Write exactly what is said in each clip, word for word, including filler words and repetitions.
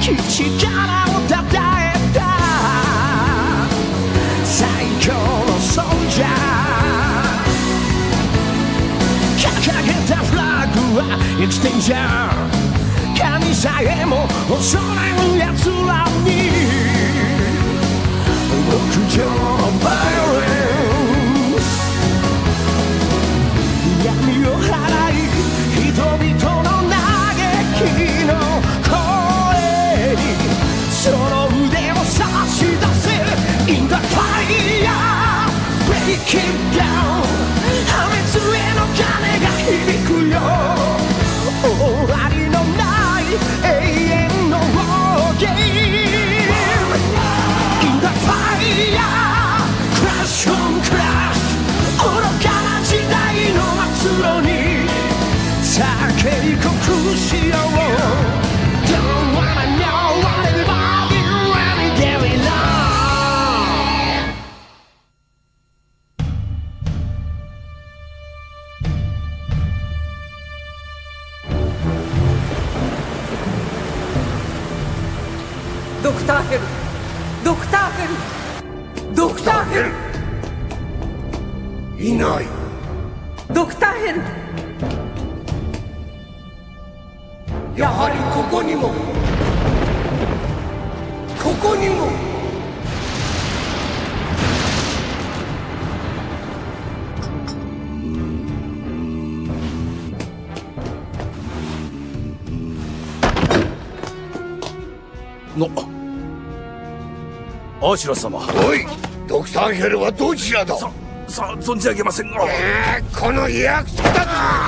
力をたたえた最強のソルジャー掲げたフラッグは生きてんじゃん神さえも恐れる奴らに極上のバイオレンス闇を払い人々の嘆きの声にその腕を差し出せ In the fire Break it down 破滅への鐘が響くよ終わりのない永遠の War Game In the fire Crash on crash 愚かな時代の末路にさあ警告しよう Don't wanna know what everybody really going on ドクターヘルドクターヘルドクターヘルいないドクターヘルやはりここにもここにものアシュラ様。 おい、ドクターヘルはどちらだ。 ささあ存じ上げませんが、 えー、この約束だぞ。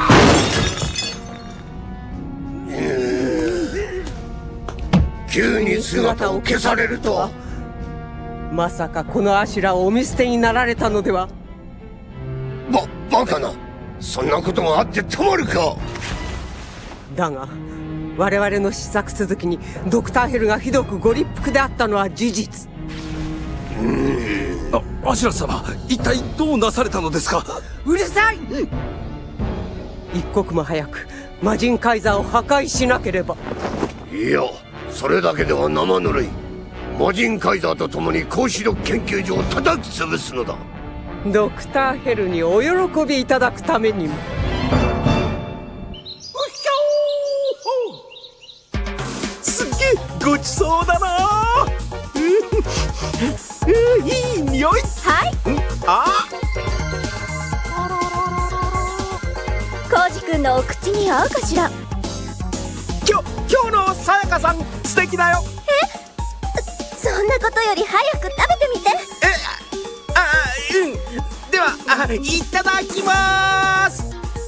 急に姿を消されるとは。 まさかこのアシュラをお見捨てになられたのでは。 ば、バカな。そんなことがあってたまるか。 だが我々の試作続きにドクターヘルがひどくご立腹であったのは事実。 うーん、あ、アシュラ様、一体どうなされたのですか。 うるさい。一刻も早く魔人カイザーを破壊しなければ。 いや、それだけでは生ぬるい。魔人カイザーと共に高視力研究所を叩き潰すのだ。 ドクターヘルにお喜びいただくためにも。 すっげえごちそうだな。いい匂い。 はい。 あ、 コウジ君のお口に合うかしら。 きょ今日のさやかさん素敵だよ。 え、そんなことより早く食べてみて。 え、あ、うん。では、あ、いただきまーす。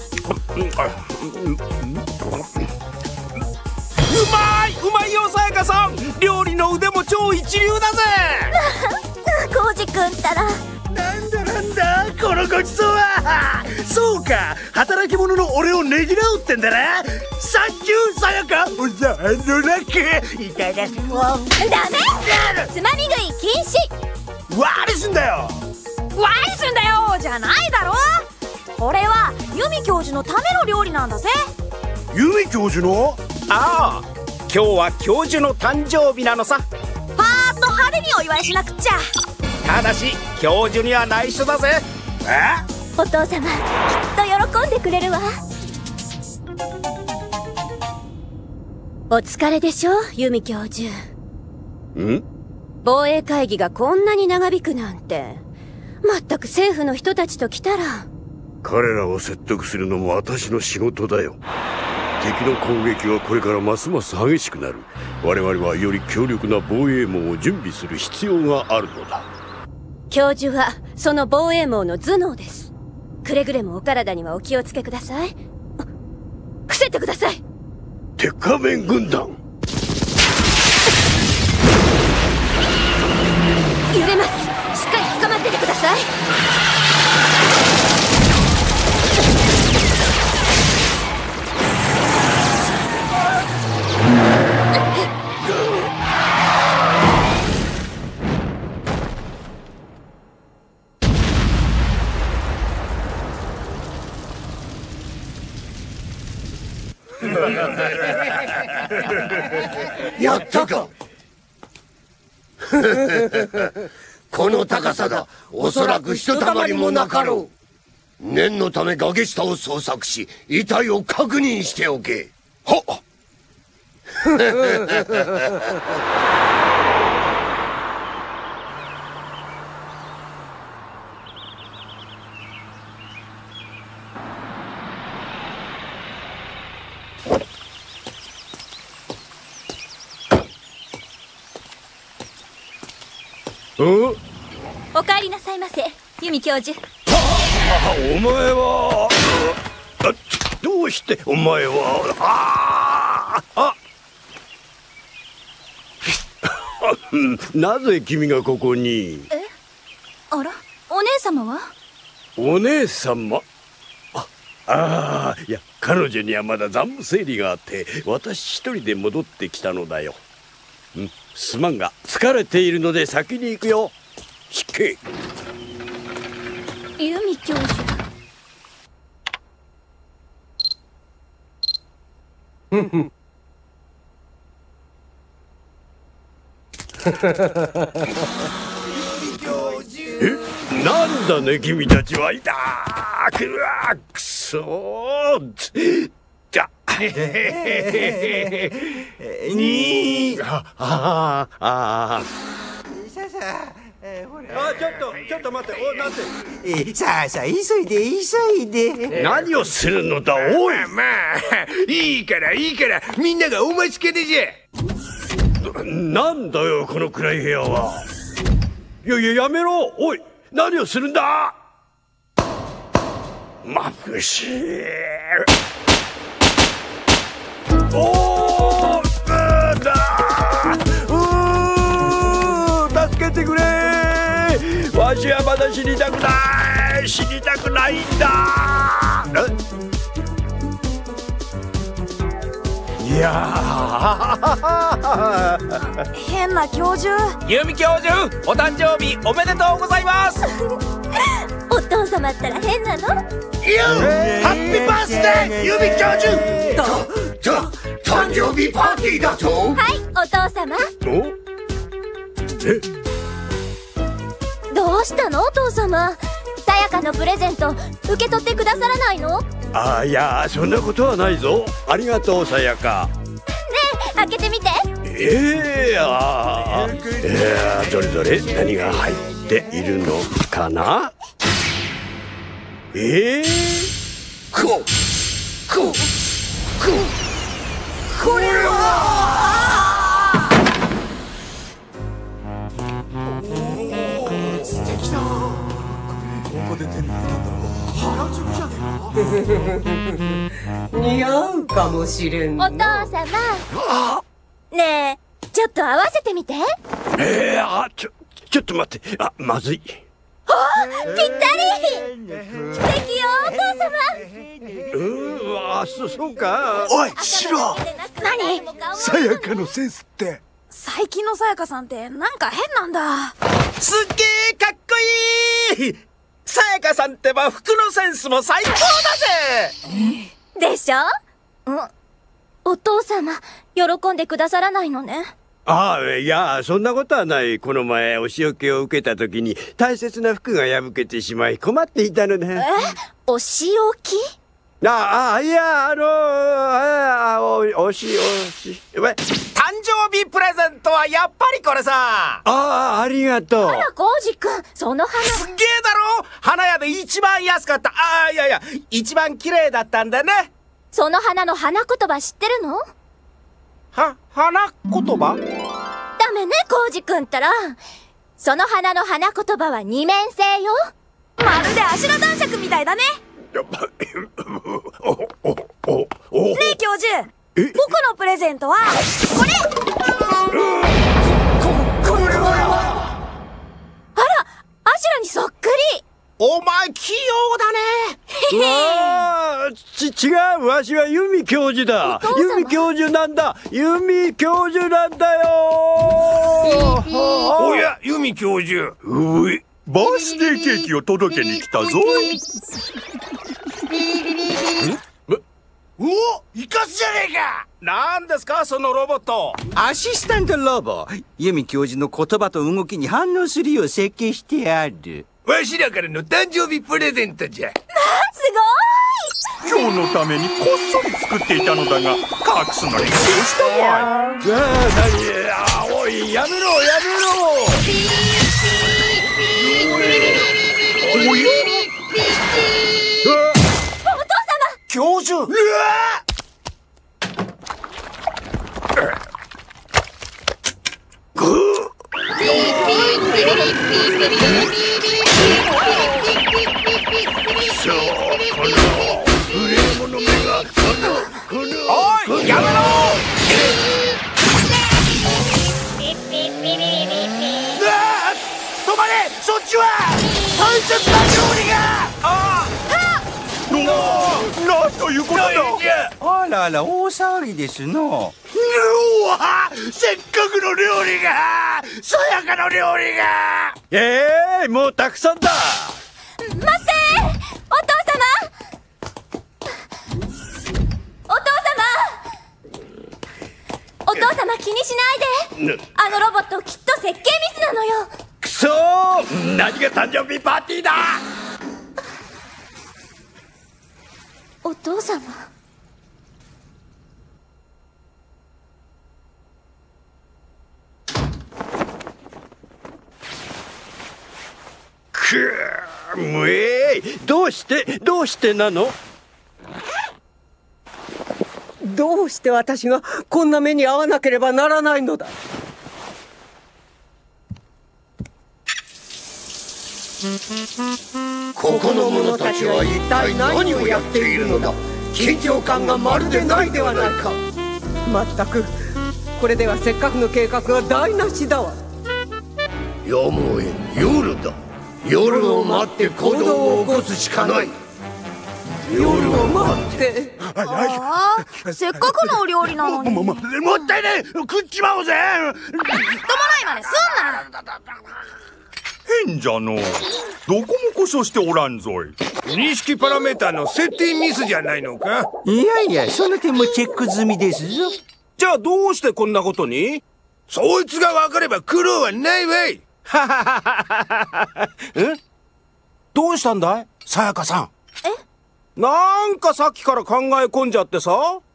うまいうまいよ、さやかさん。料理の腕も超一流だぜ。 コウジ君ったら。 なんだなんだこのごちそうは。そうか、働き者の俺をねぎらうってんだな。サンキューさやか。おざのなくいただきます。 ダメ。つまみ食い禁止。 ワリすんだよ。 ワイすんだよじゃないだろ。これはユミ教授のための料理なんだぜ。 ユミ教授の？ああ、今日は教授の誕生日なのさ。 パーッと派手にお祝いしなくっちゃ。 ただし教授には内緒だぜ。え？ お父様きっと喜んでくれるわ。お疲れでしょユミ教授。 ん？ 防衛会議がこんなに長引くなんて。まったく政府の人たちと来たら。 彼らを説得するのも私の仕事だよ。敵の攻撃はこれからますます激しくなる。我々はより強力な防衛網を準備する必要があるのだ。 教授はその防衛網の頭脳です。くれぐれもお体にはお気をつけください。伏せてください。 鉄仮面軍団。 揺れます。しっかり捕まっててください。 やったか。この高さだ。おそらくひとたまりもなかろう。念のため崖下を捜索し、遺体を確認しておけ。はっ。 お帰りなさいませ、弓教授。 お前はどうしてお前はああなぜ君がここに？ え、あら、お姉様は？ お姉様？ああ、いや彼女にはまだ残務整理があって私一人で戻ってきたのだよ。うん、すまんが疲れているので先に行くよ。引け。 弓教授。 え、なんだね君たちは。いたーくわくそーだにーあああああ、ちょっとちょっと待って。お、なんて。え、さあさあ急いで急いで。 何をするのだおい。 まあいいからいいから、みんながお待ちかねじゃ。 なんだよこの暗い部屋は。いやいややめろ。おい何をするんだ。眩しい。おーなんだうー助けてくれ。わしはまだ死にたくない。死にたくないんだ。いやー変な教授。 弓教授、お誕生日おめでとうございます。 お父様ったら変なの？ ハッピーバースデー弓教授。 た誕生日パーティーだと。 はい、お父様。 おえどうしたのお父様。さやかのプレゼント受け取ってくださらないの？ ああ、いやそんなことはないぞ。ありがとうさやか。 ねえ、開けてみて。 ええー、あーえー、どれどれ何が入っているのかな。ええー、ここここれは素敵だ。ここで手に入れたんだろう。原宿じゃねえか。 似合うかもしれんの。 お父様。ねえ、ちょっと合わせてみて。 えー、あちょちょっと待って。あ、まずい。 ぴったり。素敵よお父様。 うーわ、そそうか。 おいシロ、 何？ さやかのセンスって最近のさやかさんってなんか変なんだ。 すっげーかっこいい。さやかさんってば服のセンスも最高だぜ。 でしょ？うん。お父様、喜んでくださらないのね。 ああ、いやそんなことはない。この前お仕置きを受けた時に大切な服が破けてしまい困っていたので。 え？お仕置き？ ああ、いやあのあおおしおしえ誕生日プレゼントはやっぱりこれさ。 ああ、ありがとう。 あら、コウジ君、その花。 すっげえだろ。花屋で一番安かった。ああ、いやいや一番綺麗だったんだね。 その花の花言葉知ってるの？ は、花言葉？ ダメね、コウジ君ったら。その花の花言葉は二面性よ。 まるで足の男爵みたいだね。 おおおおねえ教授、 え僕のプレゼントはこれ。 ここれは。 あら、アシュラにそっくり。 お前器用だね。 うわーち違う。わしは弓教授だ。弓教授なんだ。弓教授なんだよ。 おや弓教授、ういバースデーケーキを届けに来たぞい。お、イカスじゃねですかそのロボット。 アシスタントロボ。ユミ教授の言葉と動きに反応するよう設計してある。 わしらからの誕生日プレゼントじゃ。 すごーい。 今日のためにこっそり作っていたのだが隠すのに苦労したわい。 じゃあ何、あおいやめろやめろ。おや教授。うわおいやめろ。 止まれ、そっちは大切な料理が。ああ、なんということだ。 あらあら、大騒ぎですの。 うわ、せっかくの料理が、さやかの料理が。 ええー、もうたくさんだ。 待って、お父様。お父様。お父様気にしないで。あのロボットきっと設計ミスなのよ。 くそー、何が誕生日パーティーだ。 お父様。 くー、もうえー、どうしてどうしてなの。 どうして私がこんな目に遭わなければならないのだ。ここの者たちは一体何をやっているのだ。緊張感がまるでないではないか。まったくこれではせっかくの計画が台無しだわ。 やむをえん、夜だ。夜を待って行動を起こすしかない。夜を待って。 ああ、せっかくのお料理なのに。 もももったいねえ、食っちまおうぜ。 みっともないまねすんな。 変じゃのう。どこも故障しておらんぞい。 認識パラメータの設定ミスじゃないのか。 いやいや、その点もチェック済みですぞ。 じゃあどうしてこんなことに。 そいつが分かれば苦労はないわい。 え、どうしたんだいさやかさん。 え、 なんかさっきから考え込んじゃってさ。あ、 う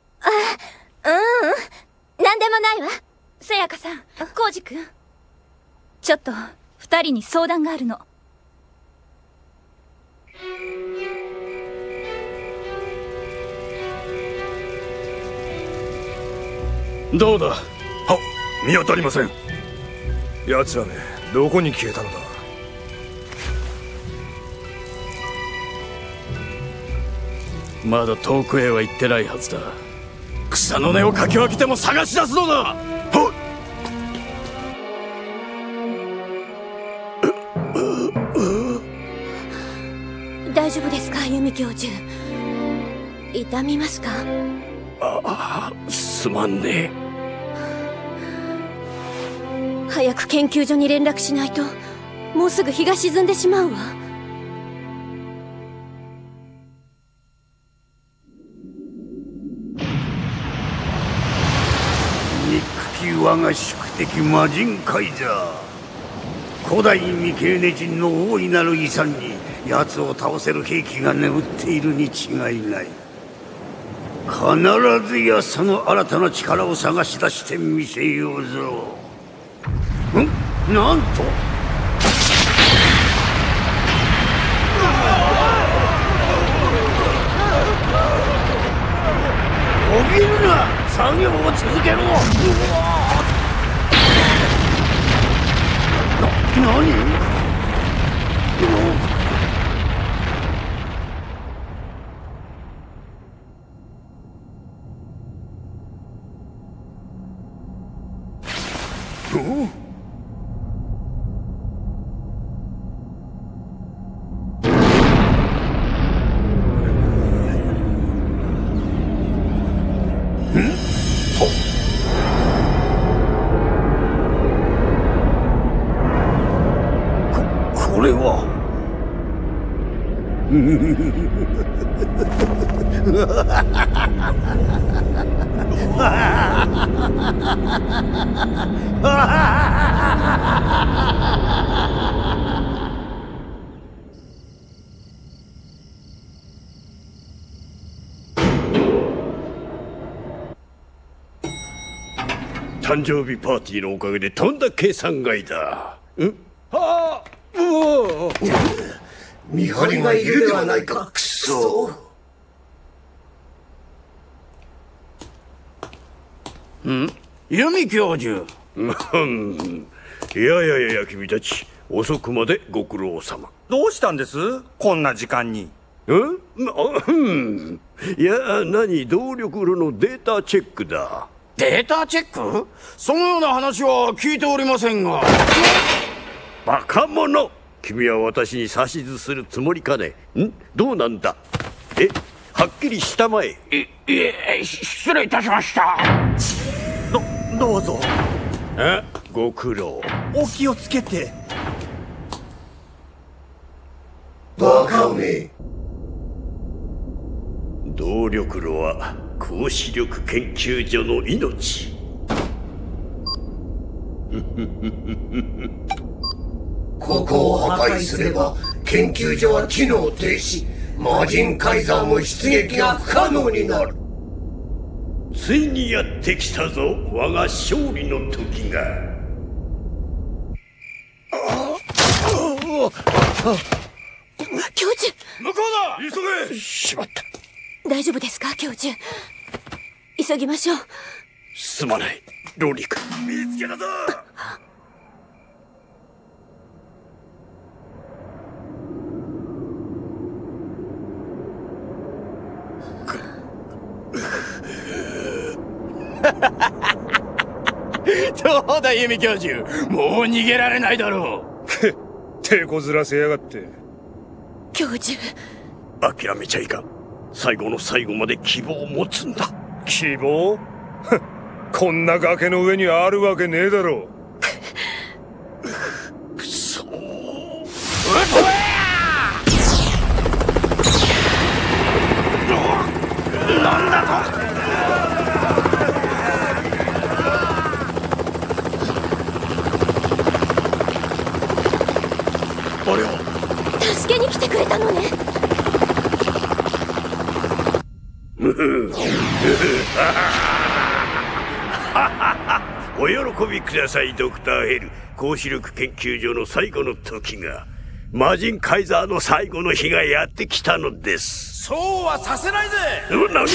うん、なんでもないわ。さやかさん、コウジ君、ちょっと二人に相談があるの。 どうだ。は、 見当たりません。 奴らね、どこに消えたのだ。 まだ遠くへは行ってないはずだ。草の根をかき分けても探し出すのだ。はっ。大丈夫ですか、由美教授。痛みますか。 ああ、すまんね。 早く研究所に連絡しないと、もうすぐ日が沈んでしまうわ。 憎き我が宿敵魔人カイザー。古代未経ネ人の大いなる遺産に奴を倒せる兵器が眠っているに違いない。必ずやその新たな力を探し出してみせようぞ。ん？なんと怯えるな。作業を続けろ。うわな、何？おおこれは誕生日パーティーのおかげでとんだ計算外だ。ん？ はあ、うお見張りがいるではないか。くそ。 ん？弓教授。 いやいやいや、君たち遅くまでご苦労様。 どうしたんです？こんな時間に。 ん？うん。いや、何、動力炉のデータチェックだ。 データチェック？そのような話は聞いておりませんが。 バカ者！君は私に指図するつもりかね？ん？どうなんだ？え？はっきりしたまえ。 い、いえ、失礼いたしました。 ど、どうぞ。 あ、ご苦労。 お気をつけて。 バカめ。 動力炉は光子力研究所の命。 ここを破壊すれば研究所は機能停止、魔人カイザーも出撃が不可能になる。 ついにやってきたぞ、我が勝利の時が。 教授、 向こうだ！急げ！ しまった。 大丈夫ですか、教授。急ぎましょう。 すまない、ロリー君。 見つけたぞ！どうだ、弓教授。もう逃げられないだろう。 手こずらせやがって。 教授、 諦めちゃいかん。最後の最後まで希望を持つんだ。 希望？こんな崖の上にあるわけねえだろう。くそー。 なんだと？ 俺を助けに来てくれたのね。 お喜びください、ドクターヘル。光子力研究所の最後の時が、魔人カイザーの最後の日がやってきたのです。 そうはさせないぜ。 う、何？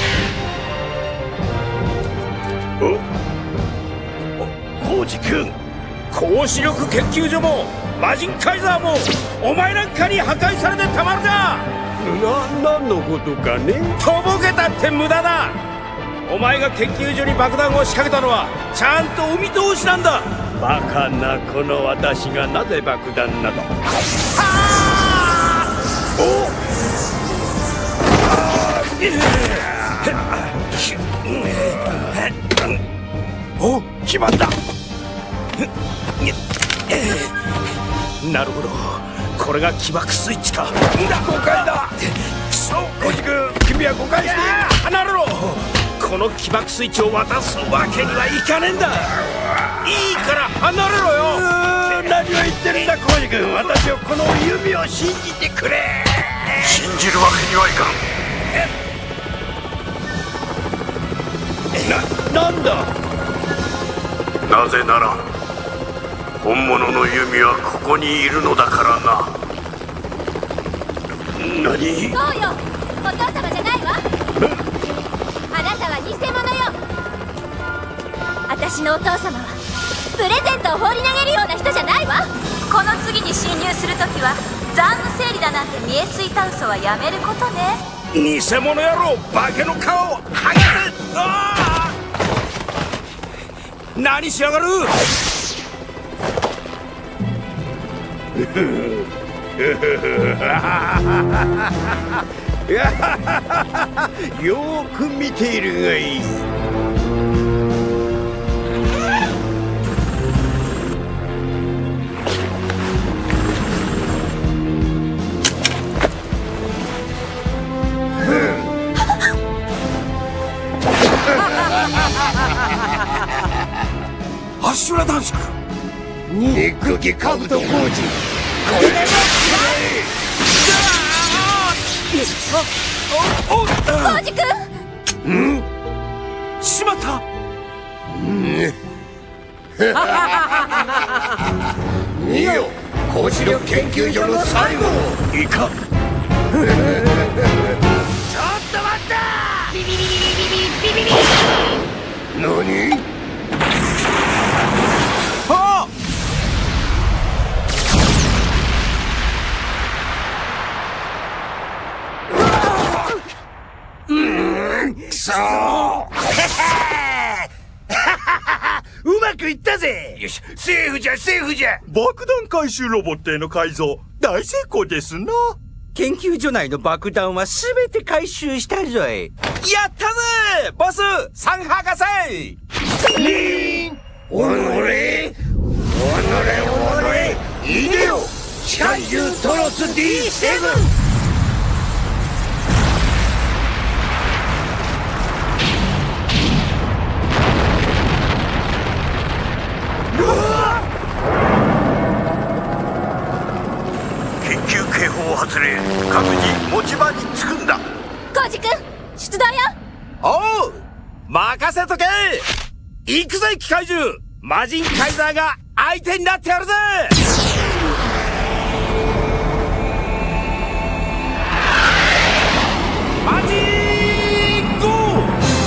お、コウジ君。 光子力研究所も魔人カイザーもお前なんかに破壊されてたまるな。 な、何のことかね。 とぼけたって無駄だ。お前が研究所に爆弾を仕掛けたのはちゃんとお見通しなんだ。 バカなこの私がなぜ爆弾など。はお！お、決まった。なるほど、これが起爆スイッチか。誤解だ。くそ、コウジ君、君は誤解して離れろ。この起爆スイッチを渡すわけにはいかねえんだ。いいから離れろよ。 何を言ってるんだ、コウジ君。私をこの弓を信じてくれ。 信じるわけにはいかん。な、なんだ。 なぜなら本物の弓はここにいるのだからな。 何？ そうよ、お父様じゃないわ。あなたは偽物よ。私のお父様はプレゼントを放り投げるような人じゃないわ。この次に侵入するときは残務整理だなんて見えすいた嘘はやめることね。 偽物野郎、化けの皮を剥がせ。ああ、何しやがる。 よーく見ているがいい。 アシュラ男爵。 憎きカブト工事、これでもコウジ君。 うんしまった。 見よ、高視力研究所の最後。 いかん。 ちょっと待ったビビビビビビビビビ何？ あくそーうまくいったぜ。 よし、セーフじゃセーフじゃ。 爆弾回収ロボットへの改造大成功ですな。 研究所内の爆弾は全て回収したぞい。 やったぜボスサン博士。 おのれおのれおのれいでよ、機械獣トロス ディーセブン。 緊急警報発令。各自持ち場に着くんだ。 コウジ君出動よ。 おう任せとけ。行くぜ機械獣。魔人カイザーが相手になってやるぜ。魔人ゴー。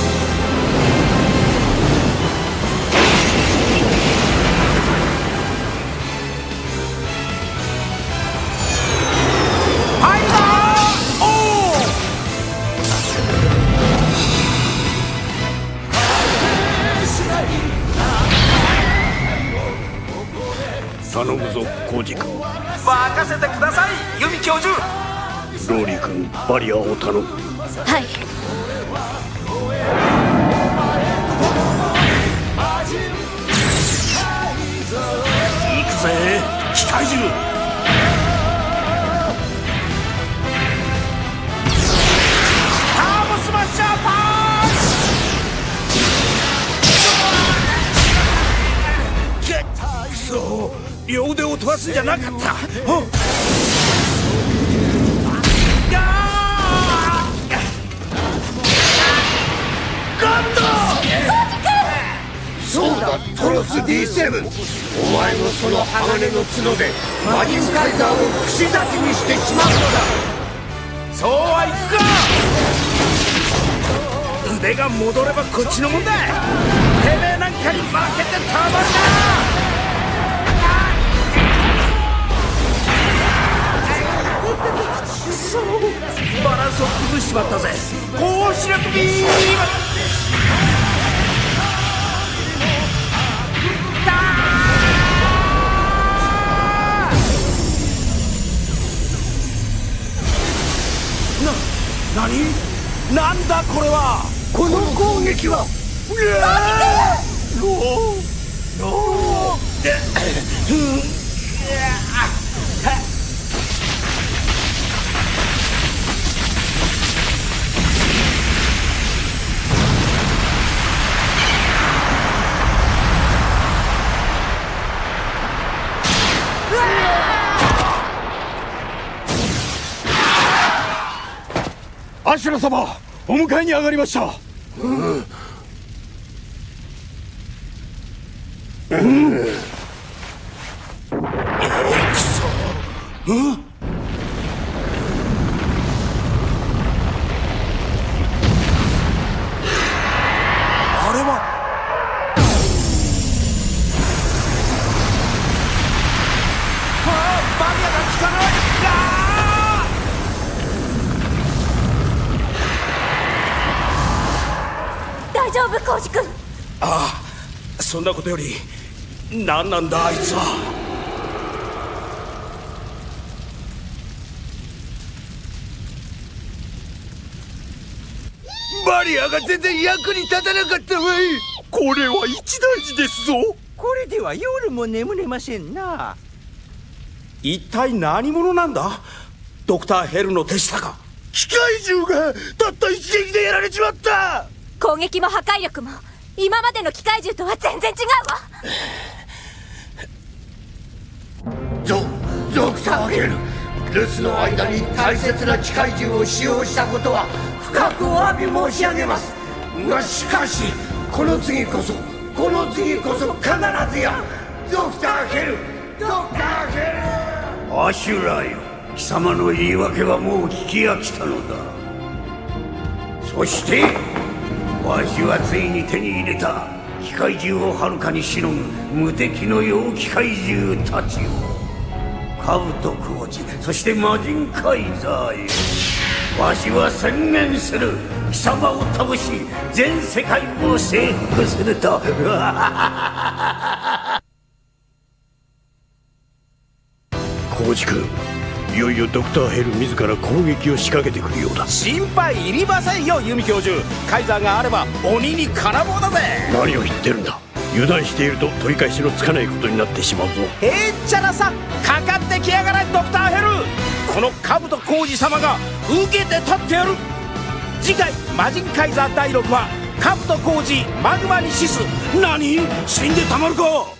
カイザーおー。 頼むぞコウジ君。 任せてくださいユミ教授。 ローリー君、バリアを頼む。 はい。 行くぜ機械獣。 ターボスマッシャーパンチ。くそ両腕を飛ばすんじゃなかった。 そうだ、トロス ディーセブン。お前もその鋼の角で魔人カイザーを串刺しにしてしまうのだ。 そうはいくか。腕が戻ればこっちのもんだ。てめえなんかに負けてたまるか。くそバランスを崩しちまったぜ。高視力ビーム。 何なんだこれは。 この攻撃はアシュラ様、お迎えに上がりました。うんうん、くそ、うん、あれはああ、バリアが効かない。 大丈夫コウジ君。 ああ、そんなことより何なんだあいつは。 バリアが全然役に立たなかったわい。 これは一大事ですぞ。 これでは夜も眠れませんな。 一体何者なんだ。ドクターヘルの手下か。 機械獣がたった一撃でやられちまった。 攻撃も破壊力も今までの機械獣とは全然違うわ。 ゾゾクターゲル、留守の間に大切な機械獣を使用したことは深くお詫び申し上げます。がしかしこの次こそこの次こそ必ずやドクターヘルドクターヘル。 アシュラよ、貴様の言い訳はもう聞き飽きたのだ。そしてわしはついに手に入れた機械獣をはるかにしのぐ無敵の妖機械獣たちを、カブト工事、そして魔人カイザーへわしは宣言する。貴様を倒し全世界を征服すると。 浩司君、いよいよドクターヘル自ら攻撃を仕掛けてくるようだ。 心配いりませんよユミ教授。カイザーがあれば鬼に金棒だぜ。 何を言ってるんだ。油断していると取り返しのつかないことになってしまうぞ。 へっちゃらさ、かかってきやがれドクターヘル。このカブト浩司様が受けて立ってやる。次回魔人カイザーだいろく話、カブト浩司マグマに死す。何、死んでたまるか。